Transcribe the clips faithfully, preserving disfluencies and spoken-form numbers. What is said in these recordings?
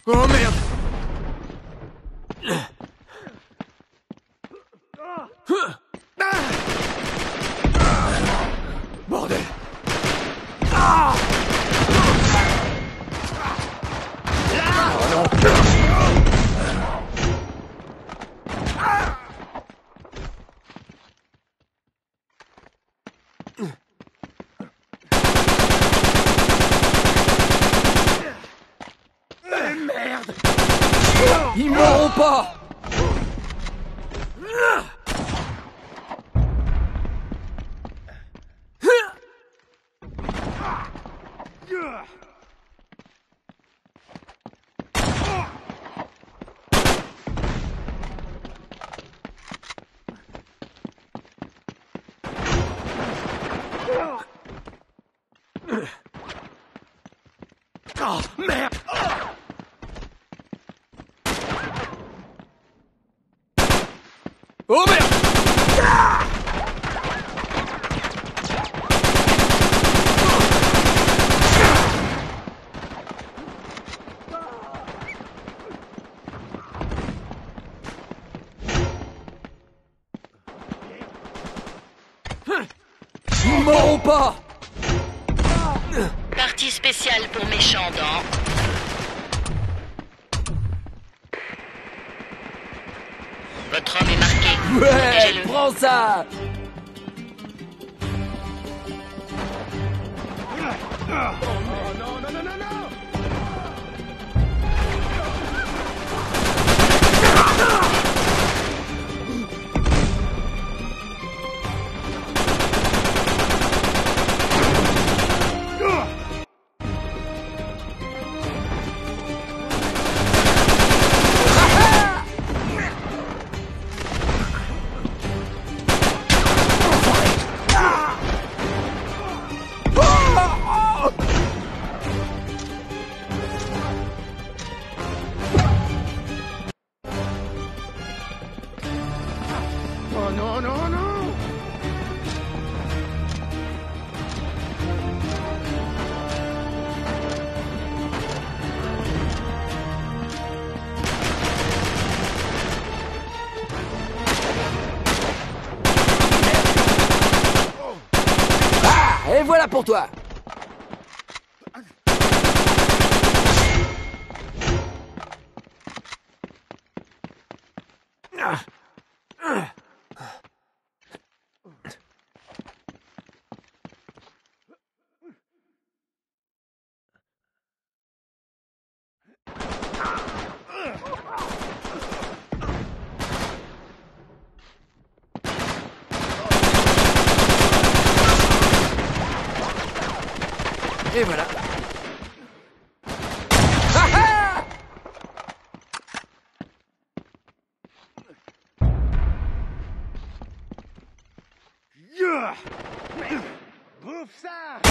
Oh merde! Bordel! Ah! Oh non! Merde! Ils m'auront pas! Oh, merde! Oh merde! Ah! Ils m'auront pas! Partie spéciale pour méchants dans... Votre homme est marqué. Ouais, Protégez-le. prends ça! Oh non, non, non, non, non! Oh non, non, non! Ah, et voilà pour toi. Et voilà. Ah ah! Yeah! Bouffe ça!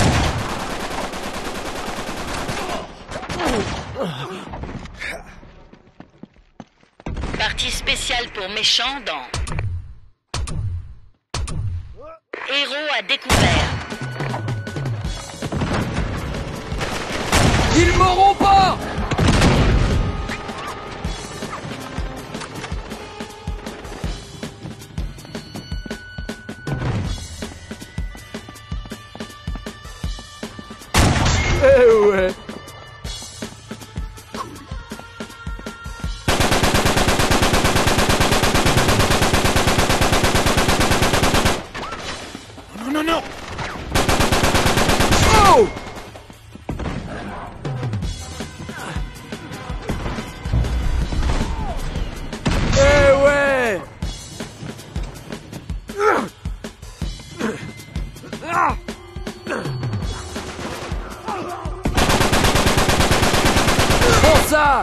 Partie spéciale pour méchants dans... Héros à découvert. Ils m'auront pas! Eh ouais! Non, non, non! Oh! Eh ouais! Ah! Pour ça!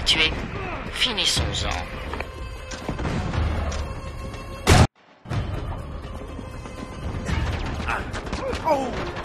tuer. Finissons-en. Oh.